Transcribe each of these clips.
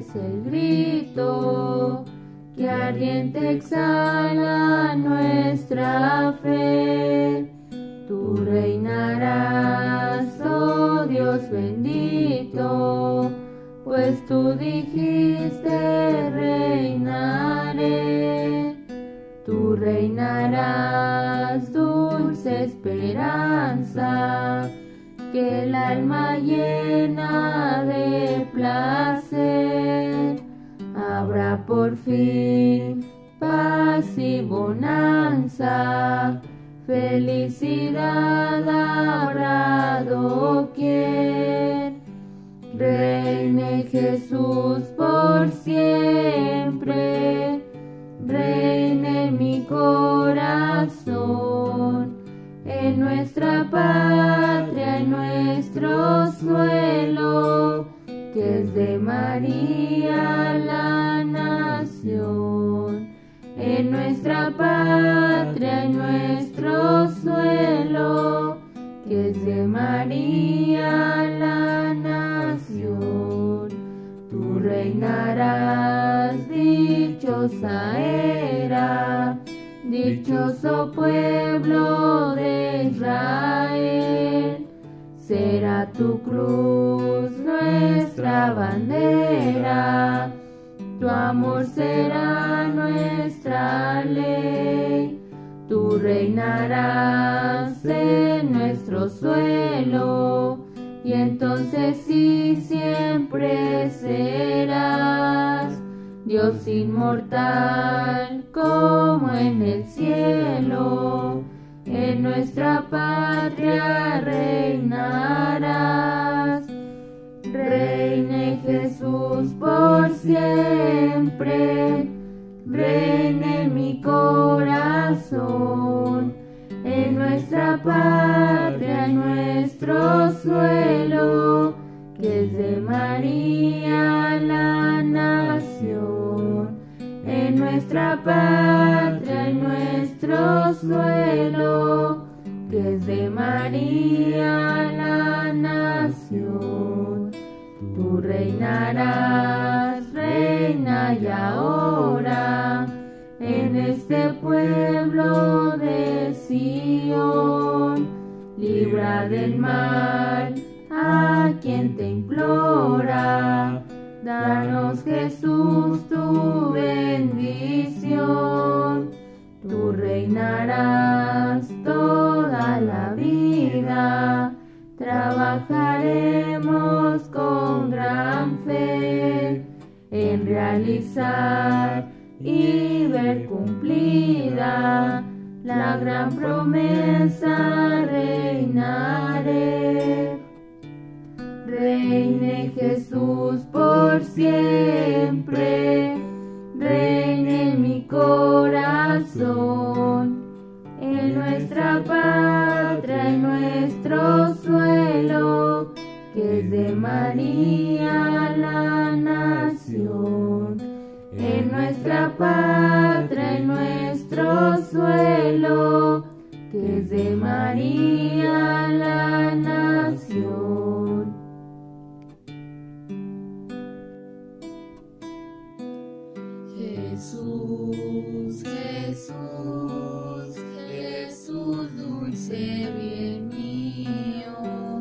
es el grito que ardiente exhala nuestra fe. Tú reinarás, oh Dios bendito, pues tú dijiste reinaré. Tú reinarás, dulce esperanza, que el alma llena de placer. Habrá por fin paz y bonanza, felicidad habrá doquier. Reine Jesús por siempre, reine en mi corazón, en nuestra patria, en nuestro suelo, que es de María la nación. En nuestra patria, en nuestro suelo, que es de María la nación. Tú reinarás, dichosa era, dichoso pueblo de Israel. Será tu cruz nuestra bandera, tu amor será nuestra ley. Tú reinarás en nuestro suelo, y entonces sí siempre serás Dios inmortal como en el cielo. En nuestra patria reinarás. Reine Jesús por siempre, reine en mi corazón, en nuestra patria, en nuestro suelo, que es de María la nación. En nuestra patria, en nuestro suelo, que es de María la nación. Tú reinarás, reina y ahora, en este pueblo de Sion. Libra del mal a quien te implora, danos Jesús tu bendición. Tú reinarás toda la vida, trabajaremos con gran fe en realizar y ver cumplida la gran promesa. Reinaré. Reine Jesús por siempre, reine en mi corazón, en nuestra patria, en nuestro suelo, que es de María la nación. En nuestra patria, en nuestro suelo, que es de María la nación. Jesús, Jesús, Jesús, dulce bien mío.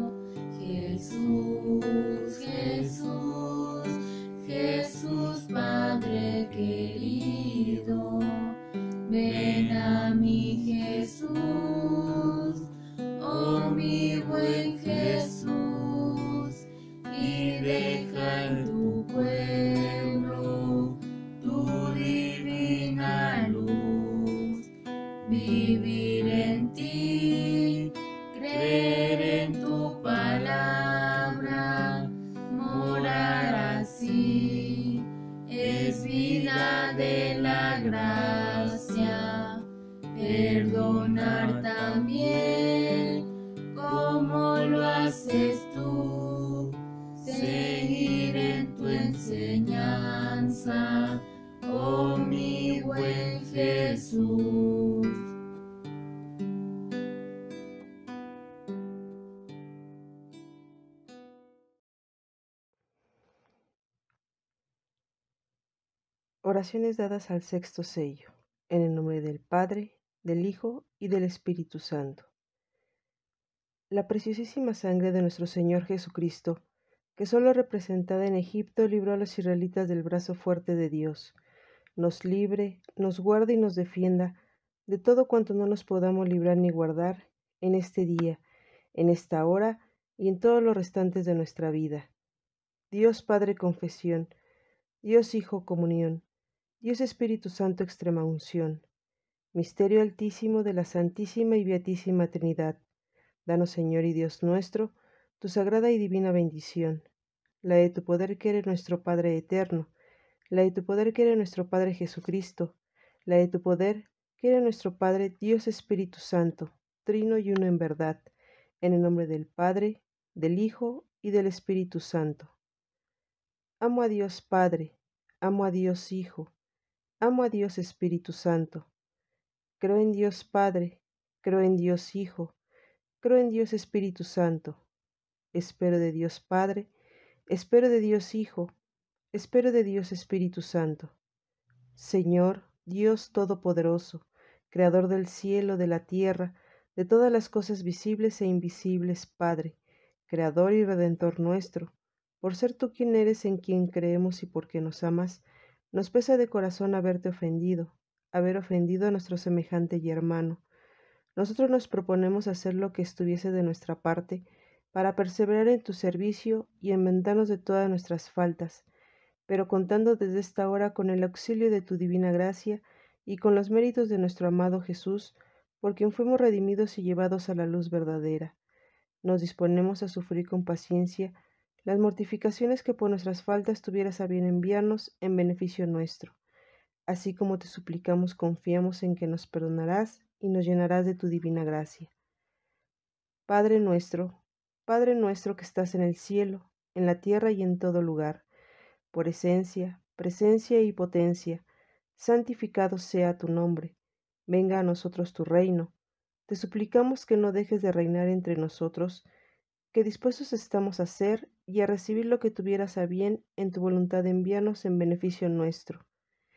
Jesús, Jesús, Jesús, Padre querido. Ven a mí, Jesús, oh mi buen Jesús, y deja en tu pueblo tu divina luz. Vivir en ti, creer en tu palabra, morar así, es vida de la gracia. Perdonar también, como lo haces tú, seguir en tu enseñanza, oh mi buen Jesús. Oraciones dadas al sexto sello, en el nombre del Padre, del Hijo y del Espíritu Santo. La preciosísima sangre de nuestro Señor Jesucristo, que solo representada en Egipto libró a los israelitas del brazo fuerte de Dios, nos libre, nos guarde y nos defienda de todo cuanto no nos podamos librar ni guardar en este día, en esta hora y en todos los restantes de nuestra vida. Dios Padre confesión, Dios Hijo comunión, Dios Espíritu Santo extrema unción, misterio altísimo de la Santísima y Beatísima Trinidad. Danos, Señor y Dios nuestro, tu sagrada y divina bendición, la de tu poder que eres nuestro Padre eterno, la de tu poder que eres nuestro Padre Jesucristo, la de tu poder que eres nuestro Padre Dios Espíritu Santo, trino y uno en verdad, en el nombre del Padre, del Hijo y del Espíritu Santo. Amo a Dios Padre, amo a Dios Hijo, amo a Dios Espíritu Santo. Creo en Dios Padre, creo en Dios Hijo, creo en Dios Espíritu Santo. Espero de Dios Padre, espero de Dios Hijo, espero de Dios Espíritu Santo. Señor, Dios Todopoderoso, Creador del cielo, de la tierra, de todas las cosas visibles e invisibles, Padre, Creador y Redentor nuestro, por ser tú quien eres en quien creemos y porque nos amas, nos pesa de corazón haber ofendido a nuestro semejante y hermano. Nosotros nos proponemos hacer lo que estuviese de nuestra parte para perseverar en tu servicio y enmendarnos de todas nuestras faltas, pero contando desde esta hora con el auxilio de tu divina gracia y con los méritos de nuestro amado Jesús, por quien fuimos redimidos y llevados a la luz verdadera. Nos disponemos a sufrir con paciencia las mortificaciones que por nuestras faltas tuvieras a bien enviarnos en beneficio nuestro. Así como te suplicamos, confiamos en que nos perdonarás y nos llenarás de tu divina gracia. Padre nuestro que estás en el cielo, en la tierra y en todo lugar, por esencia, presencia y potencia, santificado sea tu nombre. Venga a nosotros tu reino. Te suplicamos que no dejes de reinar entre nosotros, que dispuestos estamos a hacer y a recibir lo que tuvieras a bien en tu voluntad de enviarnos en beneficio nuestro.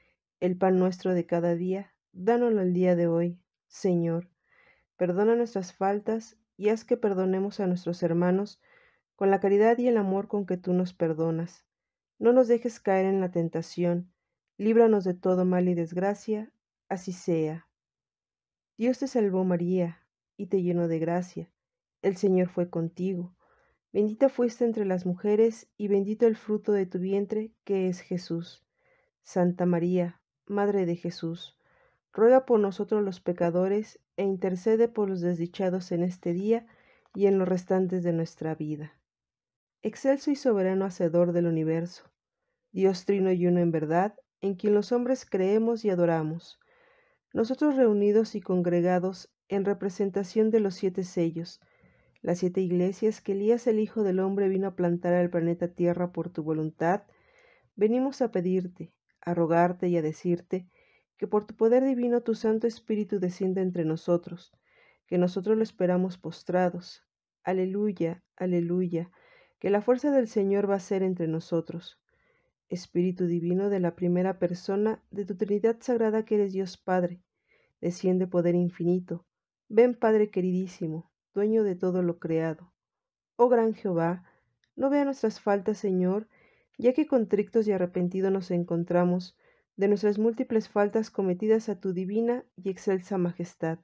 El pan nuestro de cada día, dánoslo el día de hoy, Señor. Perdona nuestras faltas y haz que perdonemos a nuestros hermanos con la caridad y el amor con que tú nos perdonas. No nos dejes caer en la tentación, líbranos de todo mal y desgracia, así sea. Dios te salvó María, y te llenó de gracia. El Señor fue contigo. Bendita fuiste entre las mujeres, y bendito el fruto de tu vientre, que es Jesús. Santa María, Madre de Jesús, ruega por nosotros los pecadores, e intercede por los desdichados en este día y en los restantes de nuestra vida. Excelso y soberano Hacedor del universo, Dios trino y uno en verdad, en quien los hombres creemos y adoramos. Nosotros reunidos y congregados en representación de los 7 sellos, las 7 iglesias que Elías el Hijo del Hombre vino a plantar al planeta Tierra por tu voluntad, venimos a pedirte, a rogarte y a decirte que por tu poder divino tu Santo Espíritu descienda entre nosotros, que nosotros lo esperamos postrados. Aleluya, aleluya, que la fuerza del Señor va a ser entre nosotros. Espíritu divino de la primera persona de tu Trinidad Sagrada que eres Dios Padre, desciende poder infinito. Ven Padre queridísimo, dueño de todo lo creado. Oh gran Jehová, no vea nuestras faltas, Señor, ya que contrictos y arrepentidos nos encontramos de nuestras múltiples faltas cometidas a tu divina y excelsa majestad.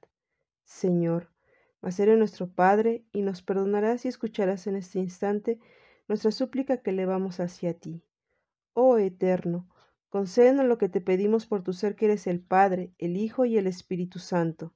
Señor, mas eres nuestro Padre y nos perdonarás y escucharás en este instante nuestra súplica que elevamos hacia ti. Oh Eterno, concédenos lo que te pedimos por tu ser que eres el Padre, el Hijo y el Espíritu Santo.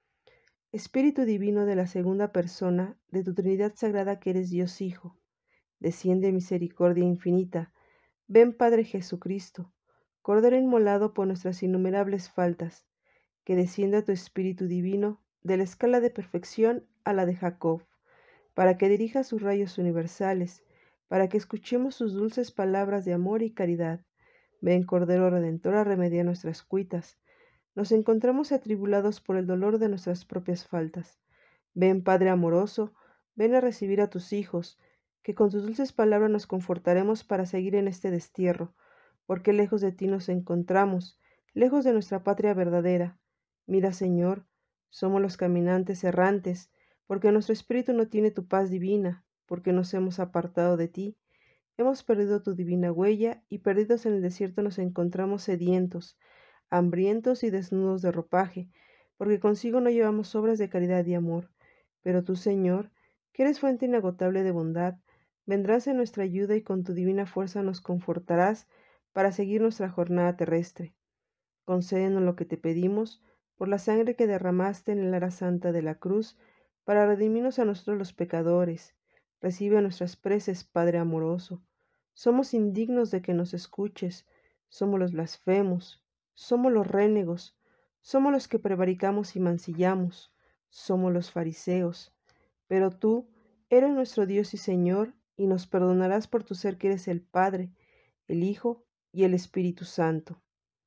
Espíritu divino de la segunda persona de tu Trinidad Sagrada que eres Dios Hijo, desciende misericordia infinita. Ven Padre Jesucristo, Cordero inmolado por nuestras innumerables faltas, que descienda tu Espíritu divino de la escala de perfección a la de Jacob, para que dirija sus rayos universales, para que escuchemos sus dulces palabras de amor y caridad. Ven, Cordero Redentor, a remediar nuestras cuitas. Nos encontramos atribulados por el dolor de nuestras propias faltas. Ven, Padre amoroso, ven a recibir a tus hijos, que con tus dulces palabras nos confortaremos para seguir en este destierro, porque lejos de ti nos encontramos, lejos de nuestra patria verdadera. Mira, Señor, somos los caminantes errantes, porque nuestro espíritu no tiene tu paz divina, porque nos hemos apartado de ti. Hemos perdido tu divina huella y perdidos en el desierto nos encontramos sedientos, hambrientos y desnudos de ropaje, porque consigo no llevamos obras de caridad y amor. Pero tú, Señor, que eres fuente inagotable de bondad, vendrás en nuestra ayuda y con tu divina fuerza nos confortarás para seguir nuestra jornada terrestre. Concédenos lo que te pedimos por la sangre que derramaste en el ara santa de la cruz para redimirnos a nosotros los pecadores. Recibe nuestras preces, Padre amoroso. Somos indignos de que nos escuches, somos los blasfemos, somos los rénegos, somos los que prevaricamos y mancillamos, somos los fariseos. Pero tú eres nuestro Dios y Señor, y nos perdonarás por tu ser que eres el Padre, el Hijo y el Espíritu Santo.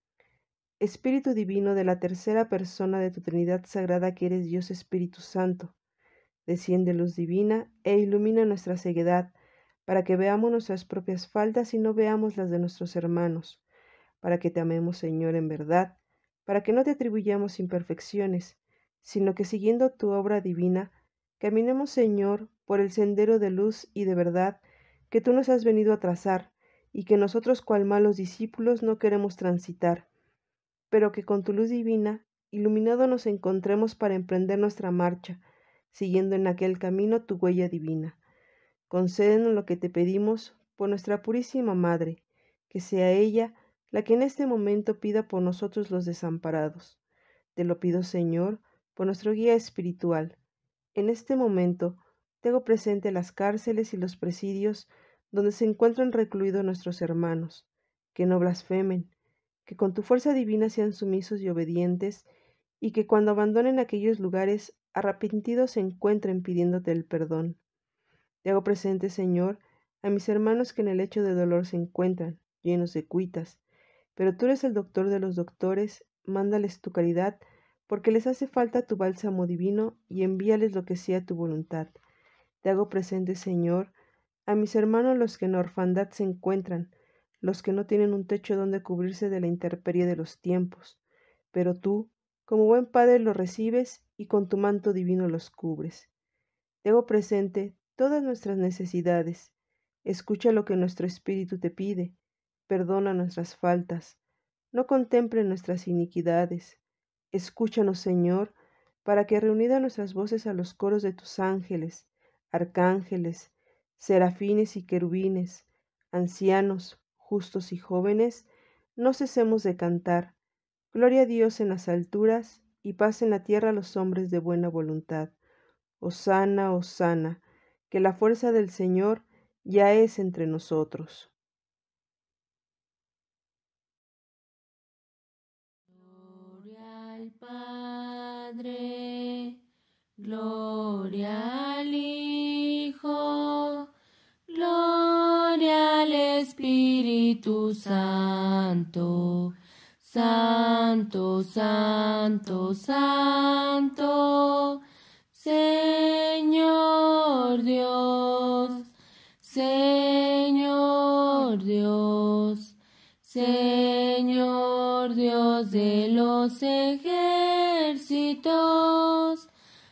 Espíritu Divino de la tercera persona de tu Trinidad Sagrada que eres Dios Espíritu Santo, desciende luz divina e ilumina nuestra ceguedad, para que veamos nuestras propias faltas y no veamos las de nuestros hermanos, para que te amemos, Señor, en verdad, para que no te atribuyamos imperfecciones, sino que siguiendo tu obra divina, caminemos, Señor, por el sendero de luz y de verdad que tú nos has venido a trazar, y que nosotros cual malos discípulos no queremos transitar, pero que con tu luz divina, iluminado nos encontremos para emprender nuestra marcha, siguiendo en aquel camino tu huella divina. Concédenos lo que te pedimos por nuestra purísima Madre, que sea ella la que en este momento pida por nosotros los desamparados. Te lo pido, Señor, por nuestro guía espiritual. En este momento tengo presente las cárceles y los presidios donde se encuentran recluidos nuestros hermanos, que no blasfemen, que con tu fuerza divina sean sumisos y obedientes, y que cuando abandonen aquellos lugares arrepentidos se encuentren pidiéndote el perdón. Te hago presente, Señor, a mis hermanos que en el lecho de dolor se encuentran, llenos de cuitas, pero tú eres el doctor de los doctores, mándales tu caridad, porque les hace falta tu bálsamo divino, y envíales lo que sea tu voluntad. Te hago presente, Señor, a mis hermanos los que en orfandad se encuentran, los que no tienen un techo donde cubrirse de la intemperie de los tiempos, pero tú, como buen Padre, los recibes y con tu manto divino los cubres. Te hago presente todas nuestras necesidades. Escucha lo que nuestro espíritu te pide. Perdona nuestras faltas. No contemple nuestras iniquidades. Escúchanos, Señor, para que reunidas nuestras voces a los coros de tus ángeles, arcángeles, serafines y querubines, ancianos, justos y jóvenes, no cesemos de cantar. Gloria a Dios en las alturas y paz en la tierra a los hombres de buena voluntad. Hosana, hosana, que la fuerza del Señor ya es entre nosotros. Gloria al Padre, gloria al Hijo, gloria al Espíritu Santo. Santo, santo, santo, Señor Dios, Señor Dios, Señor Dios de los ejércitos,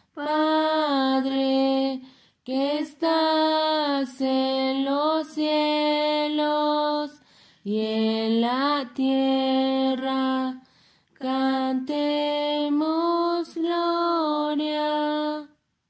Padre que estás en los cielos y en la tierra, cantemos gloria.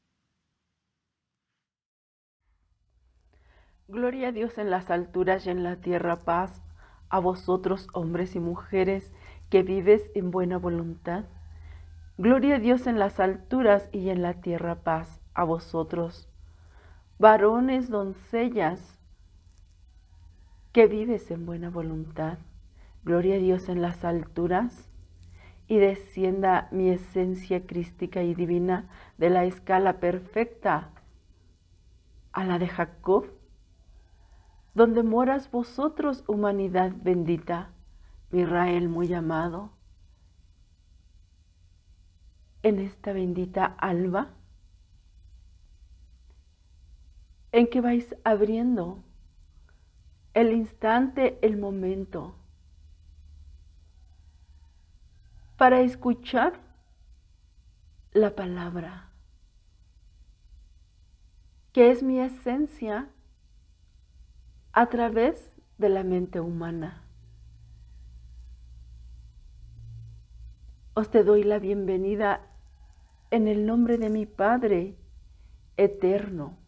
Gloria a Dios en las alturas y en la tierra paz, a vosotros hombres y mujeres que vives en buena voluntad. Gloria a Dios en las alturas y en la tierra paz, a vosotros, varones, doncellas, que vives en buena voluntad. Gloria a Dios en las alturas y descienda mi esencia crística y divina de la escala perfecta a la de Jacob, donde moras vosotros, humanidad bendita, mi Israel muy amado, en esta bendita alba, en que vais abriendo el instante, el momento para escuchar la palabra, que es mi esencia a través de la mente humana. Os te doy la bienvenida en el nombre de mi Padre eterno,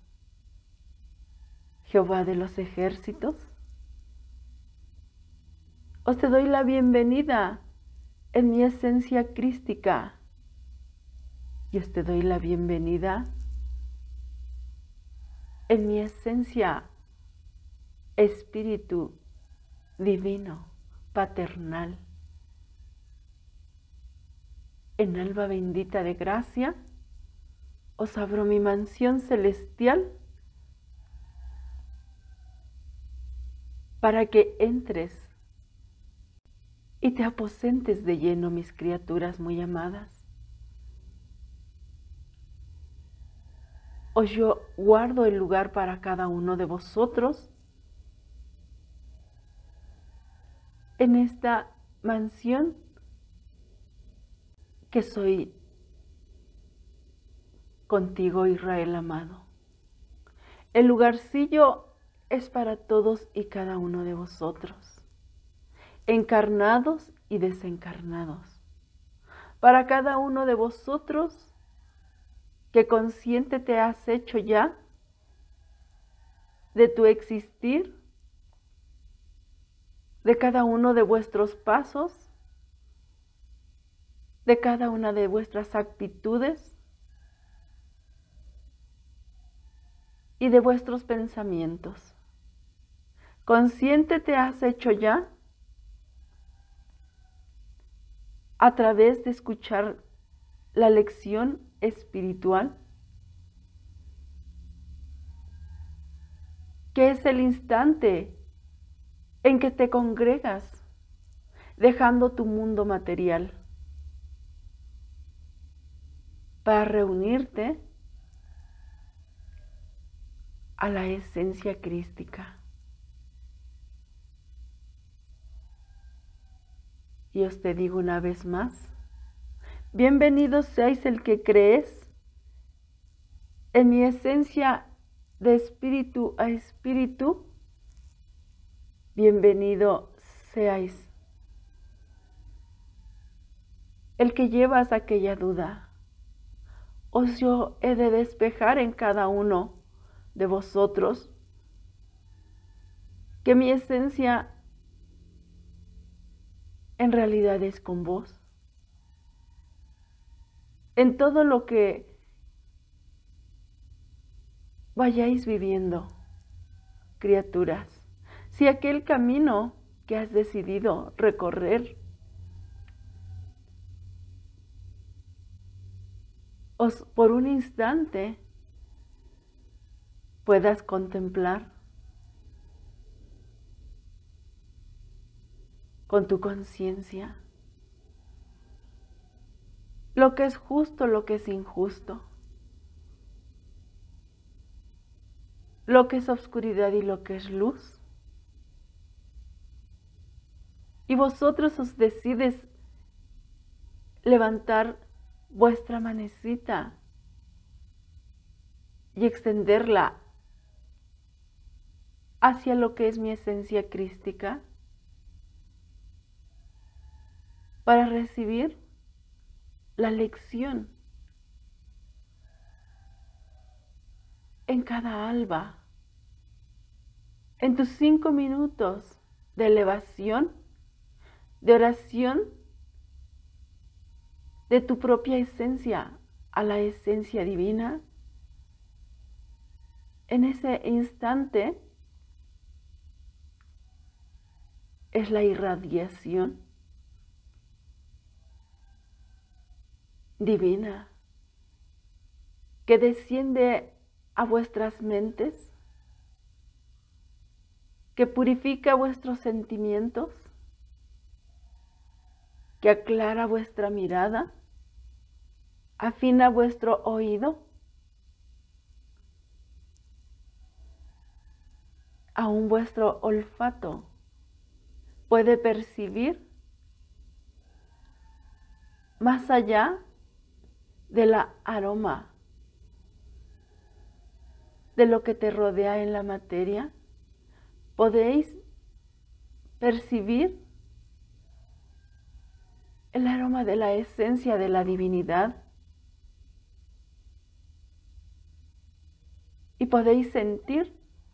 Jehová de los ejércitos. Os te doy la bienvenida en mi esencia crística y os te doy la bienvenida en mi esencia espíritu divino, paternal. En alba bendita de gracia, os abro mi mansión celestial para que entres y te aposentes de lleno, mis criaturas muy amadas. Os yo guardo el lugar para cada uno de vosotros en esta mansión que soy contigo, Israel amado. El lugarcillo es para todos y cada uno de vosotros, encarnados y desencarnados. Para cada uno de vosotros que consciente te has hecho ya de tu existir, de cada uno de vuestros pasos, de cada una de vuestras actitudes y de vuestros pensamientos. Consciente te has hecho ya a través de escuchar la lección espiritual, que es el instante en que te congregas, dejando tu mundo material, para reunirte a la esencia crística. Y os te digo una vez más, bienvenidos seáis el que crees en mi esencia de espíritu a espíritu, bienvenido seáis el que llevas aquella duda. Os yo he de despejar en cada uno de vosotros que mi esencia en realidad es con vos. En todo lo que vayáis viviendo, criaturas, si aquel camino que has decidido recorrer os por un instante puedas contemplar con tu conciencia lo que es justo, lo que es injusto, lo que es oscuridad y lo que es luz. Y vosotros os decides levantar vuestra manecita y extenderla hacia lo que es mi esencia crística para recibir la lección en cada alba, en tus 5 minutos de elevación, de oración, de tu propia esencia a la esencia divina. En ese instante es la irradiación divina que desciende a vuestras mentes, que purifica vuestros sentimientos, que aclara vuestra mirada, afina vuestro oído, aún vuestro olfato puede percibir más allá de la aroma, de lo que te rodea en la materia, podéis percibir el aroma de la esencia de la divinidad y podéis sentir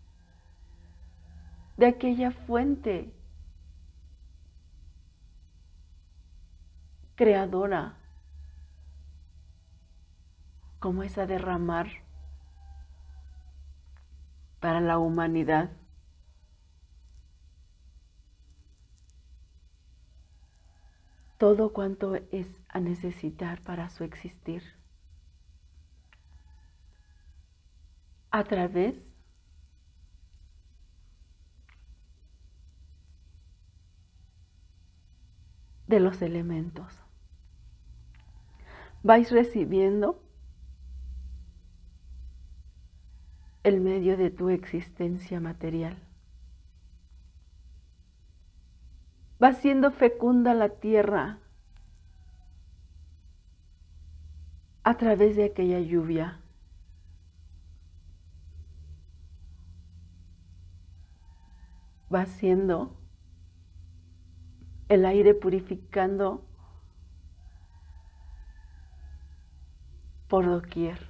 de aquella fuente creadora, como es a derramar para la humanidad. Todo cuanto es a necesitar para su existir, a través de los elementos. Vais recibiendo el medio de tu existencia material. Va siendo fecunda la tierra a través de aquella lluvia. Va siendo el aire purificando por doquier.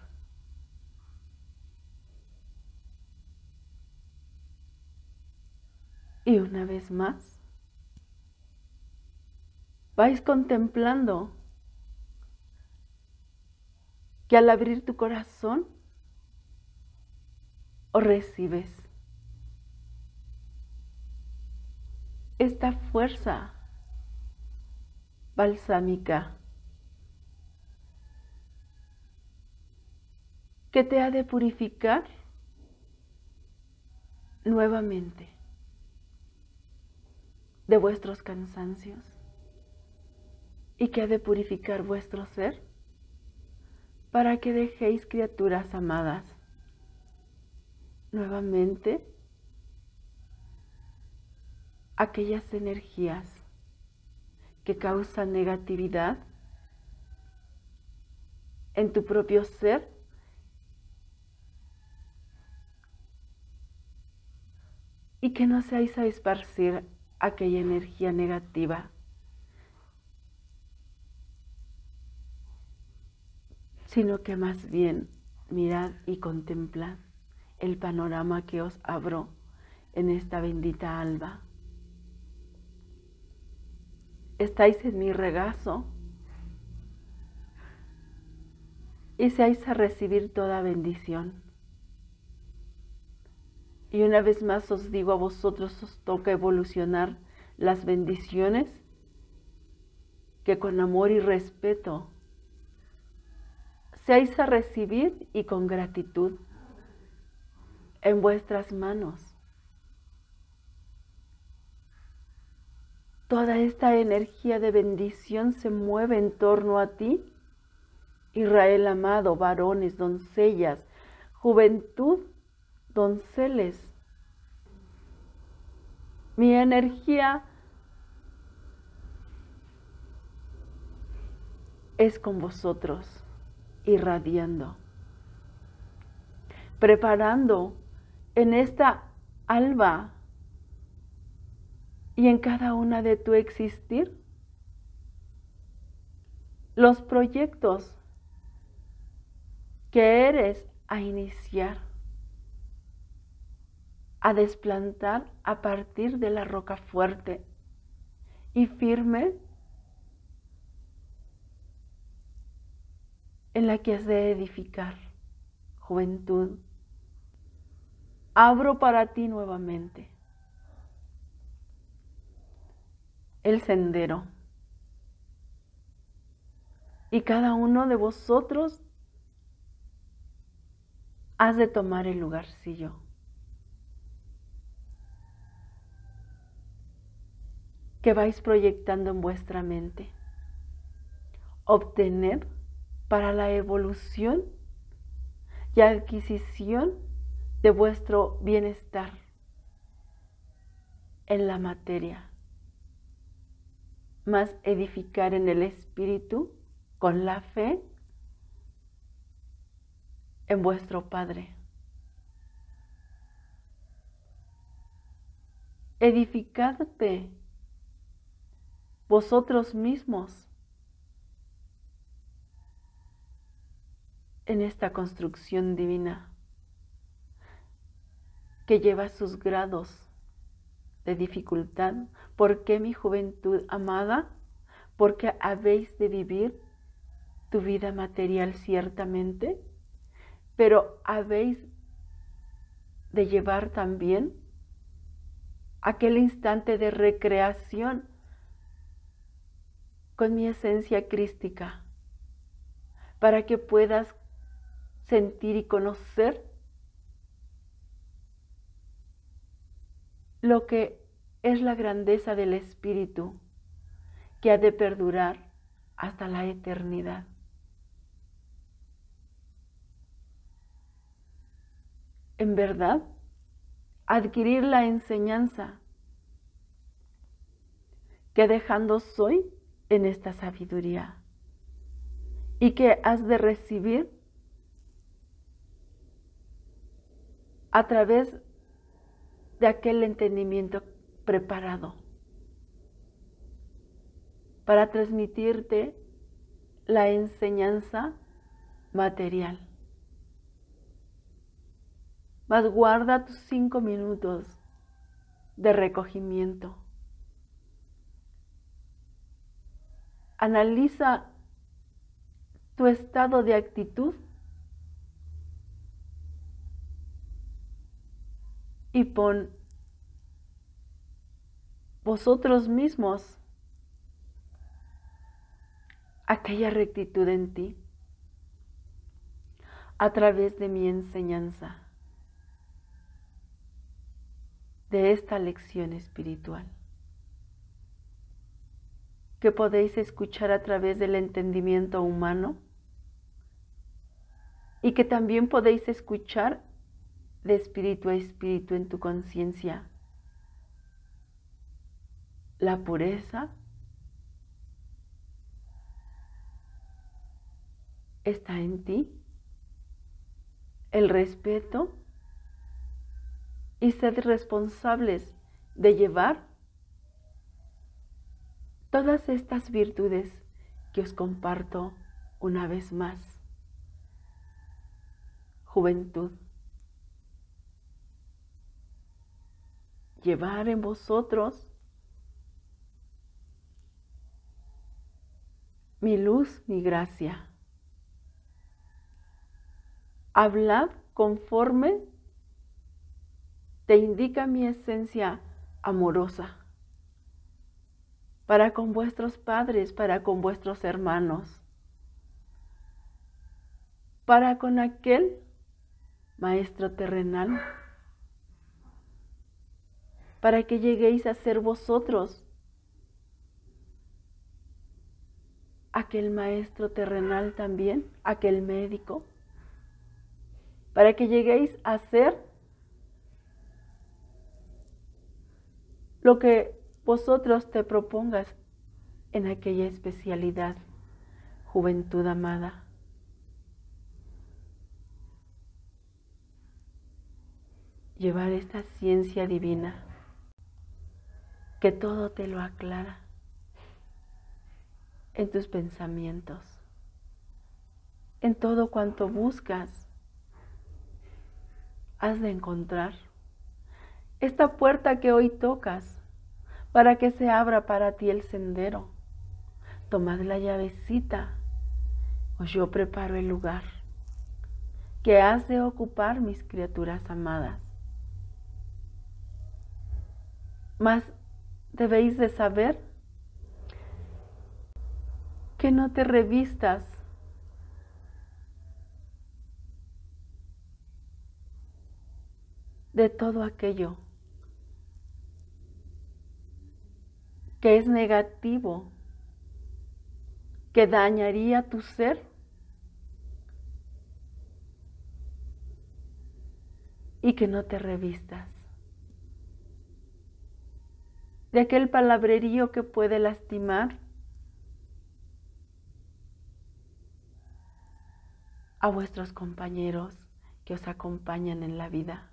Y una vez más, vais contemplando que al abrir tu corazón, o recibes esta fuerza balsámica que te ha de purificar nuevamente de vuestros cansancios y que ha de purificar vuestro ser para que dejéis, criaturas amadas, nuevamente aquellas energías que causan negatividad en tu propio ser y que no seáis a esparcir aquella energía negativa, sino que más bien mirad y contemplad el panorama que os abro en esta bendita alba. Estáis en mi regazo y seáis a recibir toda bendición. Y una vez más os digo, a vosotros os toca evolucionar las bendiciones que con amor y respeto seáis a recibir y con gratitud en vuestras manos. Toda esta energía de bendición se mueve en torno a ti, Israel amado, varones, doncellas, juventud, donceles. Mi energía es con vosotros, irradiando, preparando en esta alba y en cada una de tu existir los proyectos que eres a iniciar, a desplantar a partir de la roca fuerte y firme en la que has de edificar, juventud. Abro para ti nuevamente el sendero y cada uno de vosotros has de tomar el lugarcillo que vais proyectando en vuestra mente, obtener para la evolución y adquisición de vuestro bienestar en la materia, más edificar en el espíritu con la fe en vuestro Padre. Edificadte vosotros mismos en esta construcción divina que lleva sus grados de dificultad. ¿Por qué, mi juventud amada? Porque habéis de vivir tu vida material ciertamente, pero habéis de llevar también aquel instante de recreación con mi esencia crística, para que puedas sentir y conocer lo que es la grandeza del Espíritu, que ha de perdurar hasta la eternidad. En verdad, adquirir la enseñanza que dejando soy en esta sabiduría y que has de recibir a través de aquel entendimiento preparado para transmitirte la enseñanza material. Mas guarda tus 5 minutos de recogimiento. Analiza tu estado de actitud y pon vosotros mismos aquella rectitud en ti a través de mi enseñanza, de esta lección espiritual, que podéis escuchar a través del entendimiento humano y que también podéis escuchar de espíritu a espíritu en tu conciencia. La pureza está en ti, el respeto, y sed responsables de llevar todas estas virtudes que os comparto una vez más. Juventud, llevar en vosotros mi luz, mi gracia. Hablad conforme te indica mi esencia amorosa, para con vuestros padres, para con vuestros hermanos, para con aquel maestro terrenal, para que lleguéis a ser vosotros aquel maestro terrenal también, aquel médico, para que lleguéis a ser lo que vosotros te propongas en aquella especialidad, juventud amada. Llevar esta ciencia divina que todo te lo aclara en tus pensamientos, en todo cuanto buscas, has de encontrar esta puerta que hoy tocas para que se abra para ti el sendero. Tomad la llavecita, pues yo preparo el lugar que has de ocupar, mis criaturas amadas. Mas debéis de saber que no te revistas de todo aquello que es negativo, que dañaría tu ser, y que no te revistas de aquel palabrerío que puede lastimar a vuestros compañeros que os acompañan en la vida.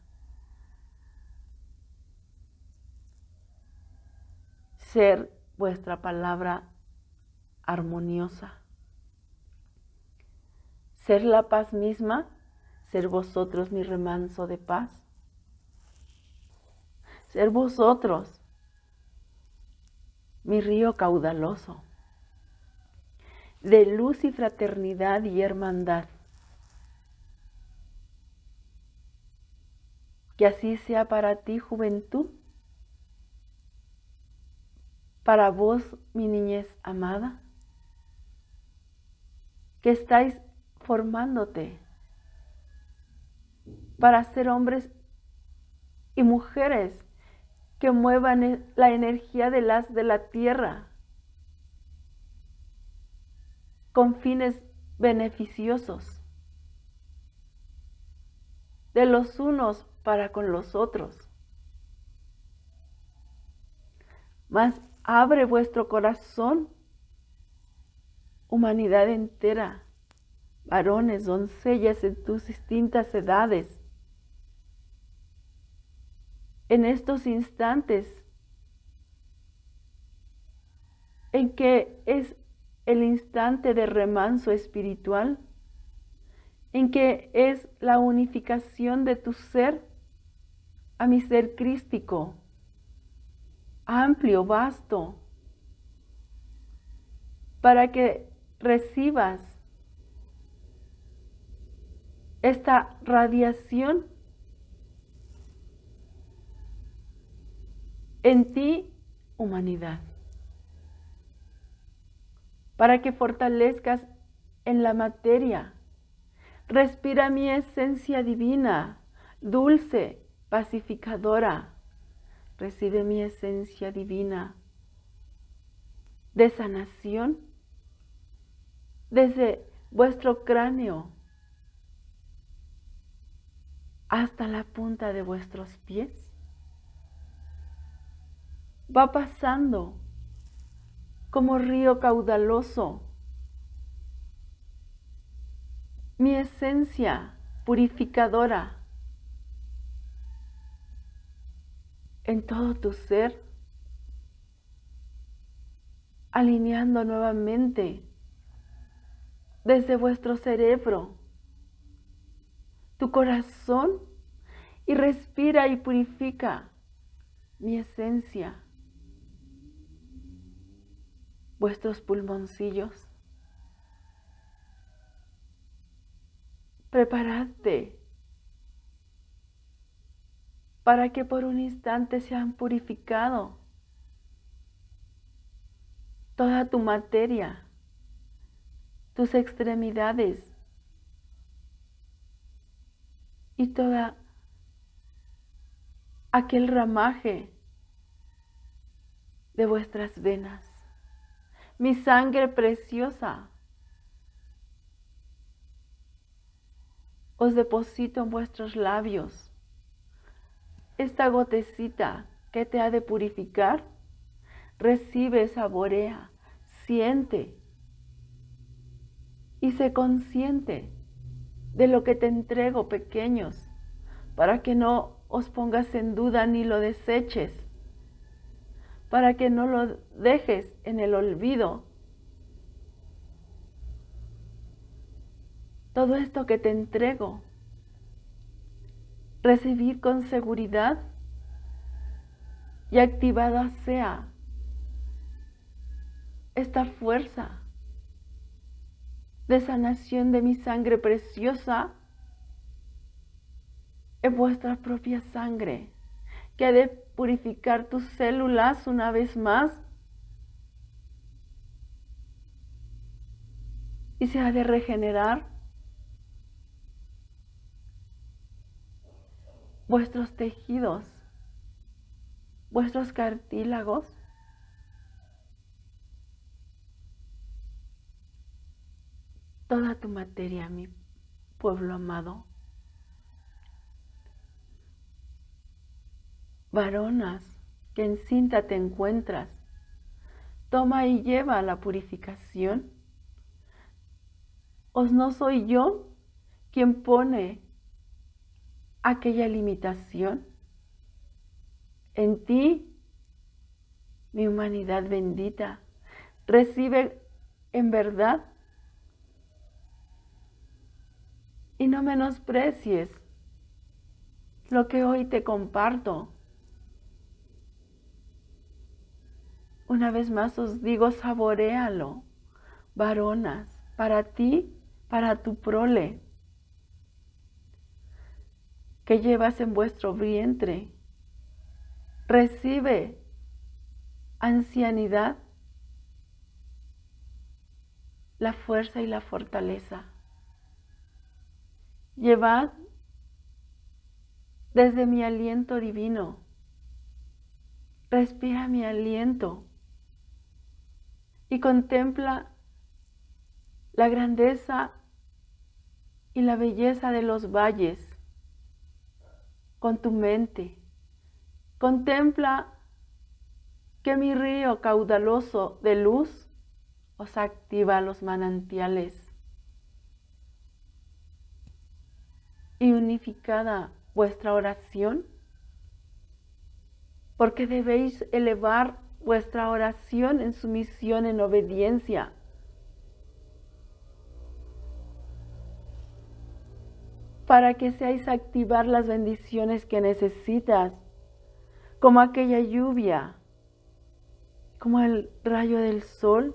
Ser vuestra palabra armoniosa. Ser la paz misma, ser vosotros mi remanso de paz. Ser vosotros mi río caudaloso, de luz y fraternidad y hermandad. Que así sea para ti, juventud, para vos, mi niñez amada, que estáis formándote para ser hombres y mujeres que muevan la energía del haz de la tierra con fines beneficiosos de los unos para con los otros. Mas abre vuestro corazón, humanidad entera, varones, doncellas en tus distintas edades. En estos instantes en que es el instante de remanso espiritual, en que es la unificación de tu ser a mi ser crístico, amplio, vasto, para que recibas esta radiación en ti, humanidad, para que fortalezcas en la materia. Respira mi esencia divina, dulce, pacificadora. Recibe mi esencia divina de sanación desde vuestro cráneo hasta la punta de vuestros pies. Va pasando como río caudaloso mi esencia purificadora en todo tu ser, alineando nuevamente desde vuestro cerebro, tu corazón, y respira y purifica mi esencia, vuestros pulmoncillos. Prepárate para que por un instante sean purificado toda tu materia, tus extremidades y toda aquel ramaje de vuestras venas. Mi sangre preciosa os deposito en vuestros labios. Esta gotecita que te ha de purificar, recibe, saborea, siente y sé consciente de lo que te entrego, pequeños, para que no os pongas en duda ni lo deseches, para que no lo dejes en el olvido. Todo esto que te entrego, recibid con seguridad y activada sea esta fuerza de sanación de mi sangre preciosa en vuestra propia sangre, que ha de purificar tus células una vez más y se ha de regenerar vuestros tejidos, vuestros cartílagos, toda tu materia, mi pueblo amado. Varonas, que encinta te encuentras, toma y lleva a la purificación. ¿Os no soy yo quien pone aquella limitación. En ti, mi humanidad bendita, recibe en verdad y no menosprecies lo que hoy te comparto. Una vez más os digo, saboréalo, varonas, para ti, para tu prole, que llevas en vuestro vientre. Recibe ancianidad, la fuerza y la fortaleza. Llevad desde mi aliento divino, respira mi aliento y contempla la grandeza y la belleza de los valles con tu mente. Contempla que mi río caudaloso de luz os activa los manantiales y unificada vuestra oración, porque debéis elevar vuestra oración en sumisión, en obediencia. Para que seáis activar las bendiciones que necesitas, como aquella lluvia, como el rayo del sol,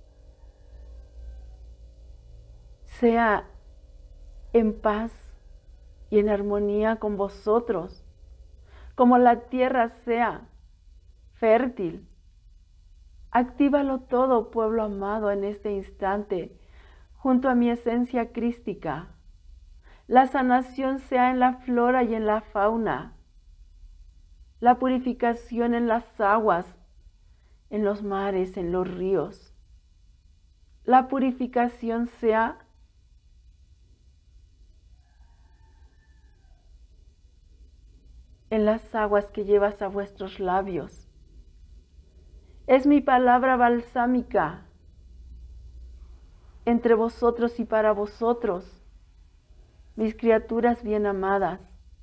sea en paz y en armonía con vosotros, como la tierra sea fértil. Actívalo todo, pueblo amado, en este instante, junto a mi esencia crística. La sanación sea en la flora y en la fauna, la purificación en las aguas, en los mares, en los ríos. La purificación sea en las aguas que llevas a vuestros labios. Es mi palabra balsámica entre vosotros y para vosotros, mis criaturas bien amadas.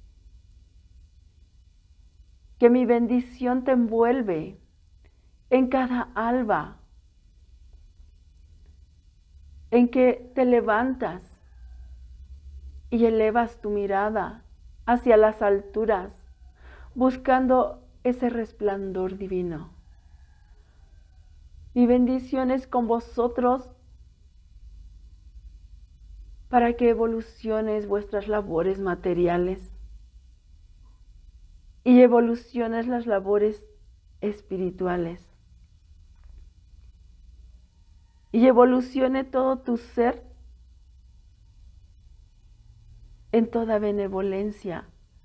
Que mi bendición te envuelve en cada alba, en que te levantas y elevas tu mirada hacia las alturas, buscando ese resplandor divino. Mi bendición es con vosotros para que evoluciones vuestras labores materiales y evoluciones las labores espirituales. Y evolucione todo tu ser en toda benevolencia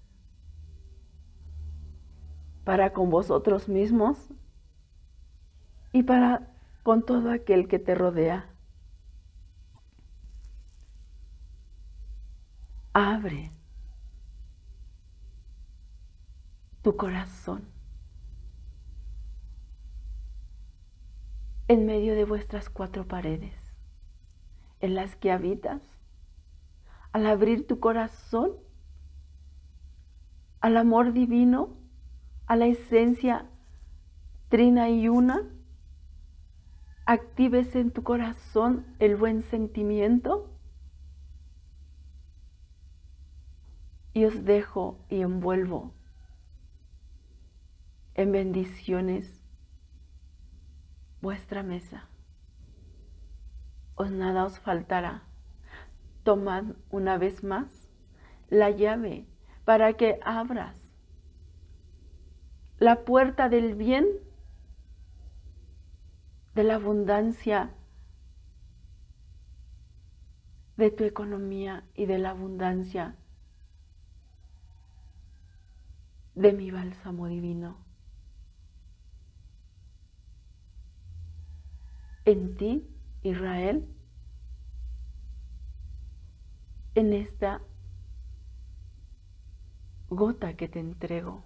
para con vosotros mismos y para con todo aquel que te rodea. Abre tu corazón en medio de vuestras cuatro paredes en las que habitas. Al abrir tu corazón al amor divino, a la esencia trina y una, actives en tu corazón el buen sentimiento y os dejo y envuelvo en bendiciones vuestra mesa. Nada os faltará. Tomad una vez más la llave para que abras la puerta del bien, de la abundancia de tu economía y de la abundancia de mi bálsamo divino. En ti, Israel, en esta gota que te entrego,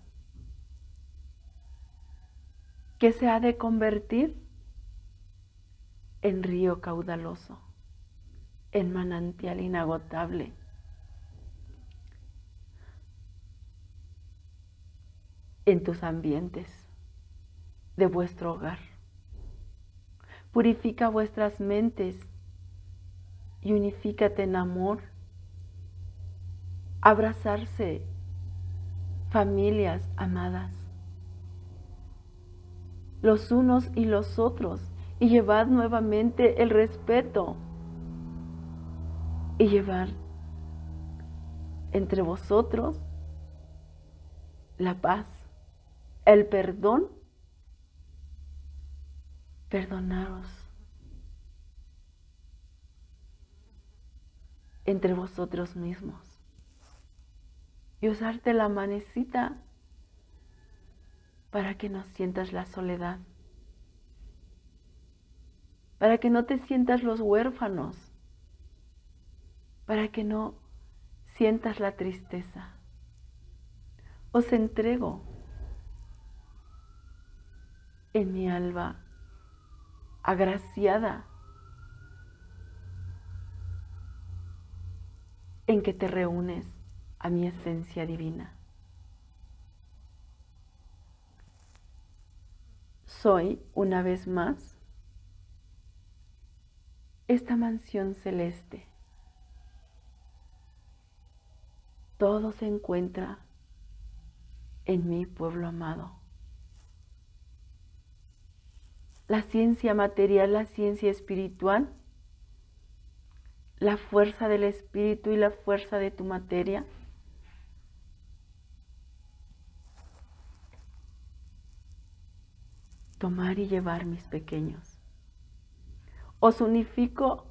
que se ha de convertir en río caudaloso, en manantial inagotable, en tus ambientes de vuestro hogar. Purifica vuestras mentes y unifícate en amor. Abrazarse, familias amadas, los unos y los otros, y llevad nuevamente el respeto y llevar entre vosotros la paz, el perdón. Perdonaros entre vosotros mismos y usarte la manecita para que no sientas la soledad, para que no te sientas los huérfanos, para que no sientas la tristeza. Os entrego en mi alba agraciada en que te reúnes a mi esencia divina. Soy, una vez más, esta mansión celeste. Todo se encuentra en mi pueblo amado. La ciencia material, la ciencia espiritual, la fuerza del espíritu y la fuerza de tu materia, tomar y llevar, mis pequeños. Os unifico,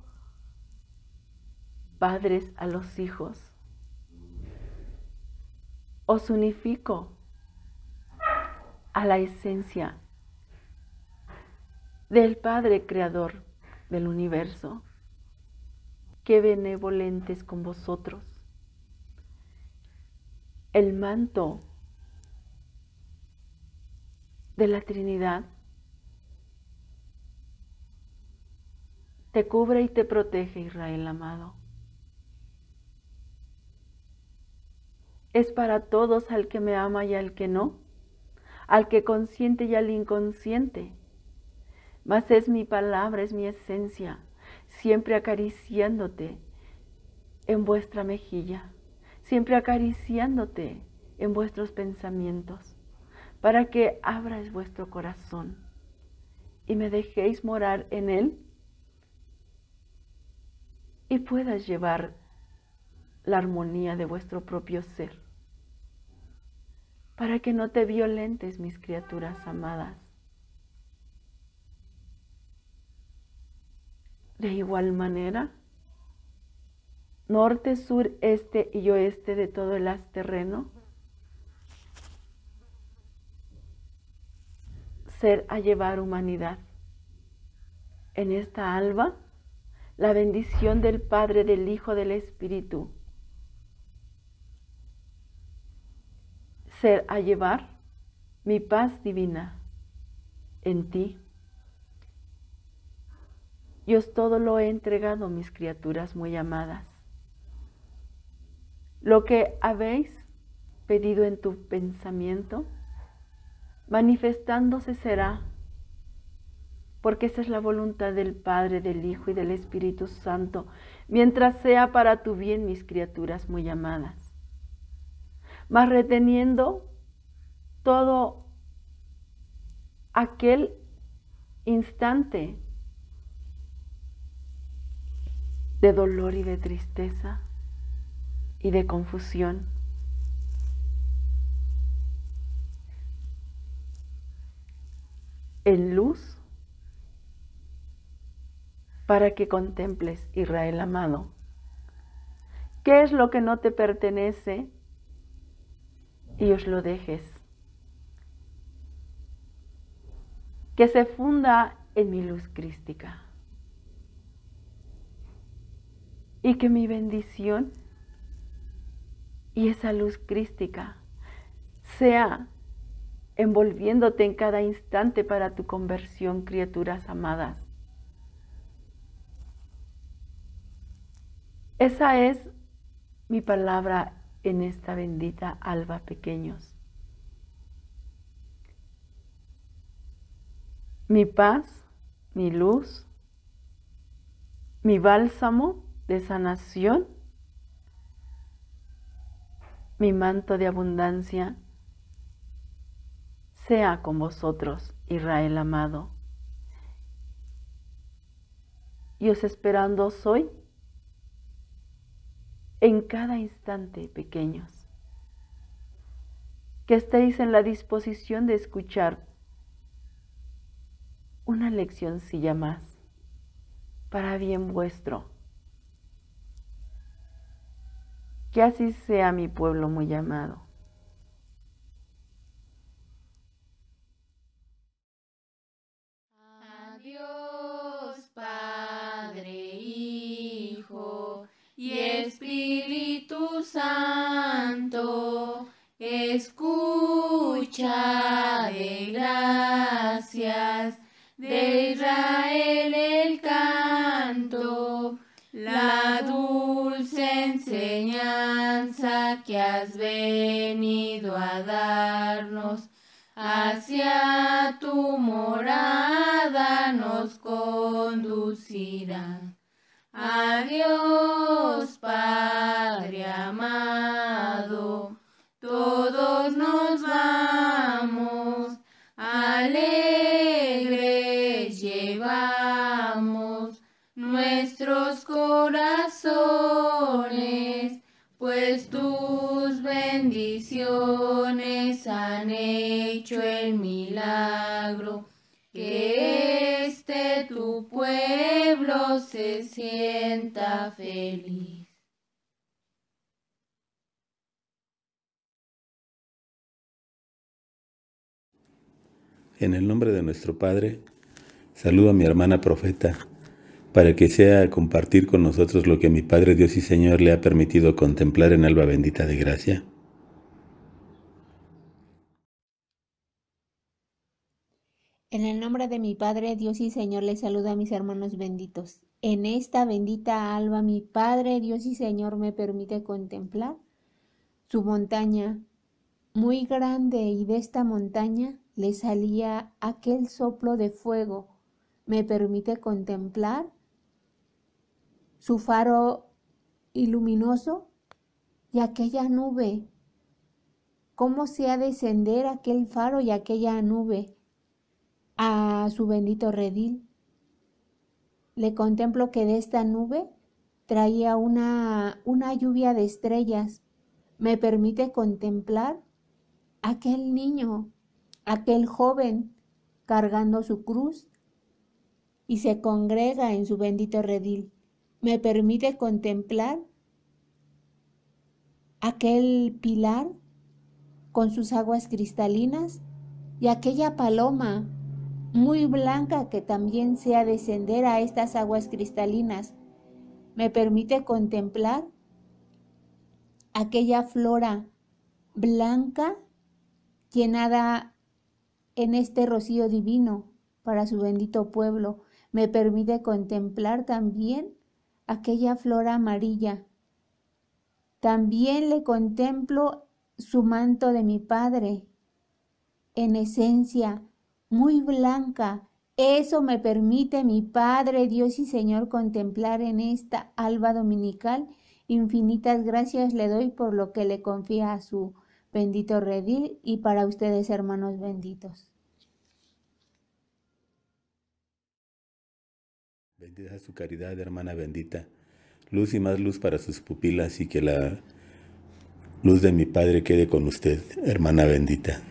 padres, a los hijos. Os unifico a la esencia del Padre Creador del universo. Qué benevolentes con vosotros. El manto de la Trinidad te cubre y te protege, Israel amado. Es para todos, al que me ama y al que no, al que consciente y al inconsciente. Mas es mi palabra, es mi esencia, siempre acariciándote en vuestra mejilla, siempre acariciándote en vuestros pensamientos, para que abráis vuestro corazón y me dejéis morar en él y puedas llevar la armonía de vuestro propio ser, para que no te violentes, mis criaturas amadas. De igual manera, norte, sur, este y oeste de todo el haz terreno, ser a llevar humanidad. En esta alba, la bendición del Padre, del Hijo, del Espíritu. Ser a llevar mi paz divina en ti. Y os todo lo he entregado, mis criaturas muy amadas. Lo que habéis pedido en tu pensamiento, manifestándose será, porque esa es la voluntad del Padre, del Hijo y del Espíritu Santo, mientras sea para tu bien, mis criaturas muy amadas. Mas reteniendo todo aquel instante de dolor y de tristeza y de confusión, en luz, para que contemples, Israel amado, qué es lo que no te pertenece y os lo dejes, que se funda en mi luz crística. Y que mi bendición y esa luz crística sea envolviéndote en cada instante para tu conversión, criaturas amadas. Esa es mi palabra en esta bendita alba, pequeños. mi paz, mi luz, mi bálsamo de sanación, mi manto de abundancia, sea con vosotros, Israel amado. Y os esperando hoy en cada instante, pequeños, que estéis en la disposición de escuchar una leccioncilla más para bien vuestro. Que así sea, mi pueblo muy amado. Dios, Padre, Hijo y Espíritu Santo, escucha de gracias de Israel el canto, la dulce enseñanza que has venido a darnos. Hacia tu morada nos conducirá. Adiós, Padre amado, todos nos vamos, alegres llevamos nuestros corazones, pues tus bendiciones han hecho el milagro, que tu pueblo se sienta feliz. En el nombre de nuestro Padre, saludo a mi hermana profeta, para que sea a compartir con nosotros lo que mi Padre Dios y Señor le ha permitido contemplar en alba bendita de gracia. En el nombre de mi Padre Dios y Señor les saludo a mis hermanos benditos. En esta bendita alba mi Padre Dios y Señor me permite contemplar su montaña muy grande, y de esta montaña le salía aquel soplo de fuego. Me permite contemplar su faro iluminoso y aquella nube. ¿Cómo se ha de descender aquel faro y aquella nube a su bendito redil? Le contemplo que de esta nube traía una lluvia de estrellas. Me permite contemplar aquel niño, aquel joven cargando su cruz y se congrega en su bendito redil. Me permite contemplar aquel pilar con sus aguas cristalinas y aquella paloma muy blanca que también se ha de descender a estas aguas cristalinas. Me permite contemplar aquella flora blanca llenada en este rocío divino para su bendito pueblo. Me permite contemplar también aquella flora amarilla. También le contemplo su manto de mi Padre, en esencia muy blanca. Eso me permite mi Padre, Dios y Señor contemplar en esta alba dominical. Infinitas gracias le doy por lo que le confía a su bendito redil y para ustedes, hermanos benditos. Bendita es su caridad, hermana bendita. Luz y más luz para sus pupilas, y que la luz de mi Padre quede con usted, hermana bendita.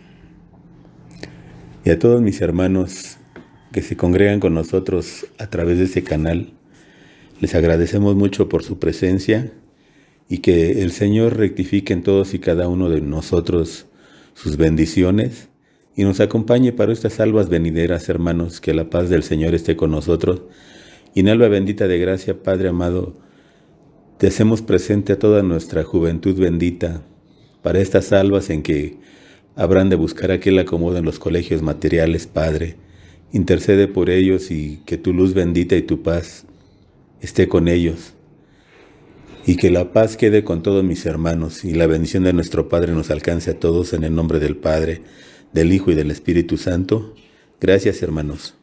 Y a todos mis hermanos que se congregan con nosotros a través de este canal, les agradecemos mucho por su presencia, y que el Señor rectifique en todos y cada uno de nosotros sus bendiciones y nos acompañe para estas albas venideras, hermanos. Que la paz del Señor esté con nosotros. Y en alba bendita de gracia, Padre amado, te hacemos presente a toda nuestra juventud bendita para estas albas en que habrán de buscar aquel acomodo en los colegios materiales. Padre, intercede por ellos, y que tu luz bendita y tu paz esté con ellos, y que la paz quede con todos mis hermanos, y la bendición de nuestro Padre nos alcance a todos, en el nombre del Padre, del Hijo y del Espíritu Santo. Gracias, hermanos.